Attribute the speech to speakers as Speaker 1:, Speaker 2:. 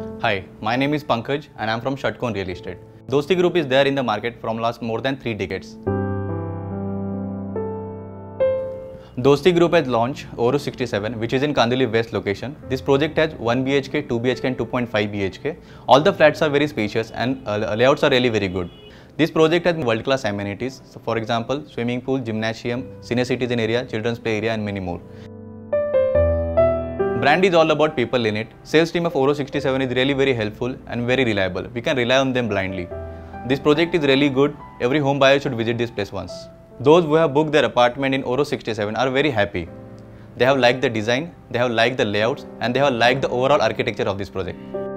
Speaker 1: Hi, my name is Pankaj and I am from Shatcon Real Estate. Dosti Group is there in the market from last more than 3 decades. Dosti Group has launched Oro 67, which is in Kandivali West location. This project has 1 BHK, 2 BHK and 2.5 BHK. All the flats are very spacious and layouts are really very good. This project has world-class amenities, so for example, swimming pool, gymnasium, senior citizen area, children's play area and many more. Brand is all about people in it. Sales team of Oro 67 is really very helpful and very reliable. We can rely on them blindly. This project is really good. Every home buyer should visit this place once. Those who have booked their apartment in Oro 67 are very happy. They have liked the design, they have liked the layouts and they have liked the overall architecture of this project.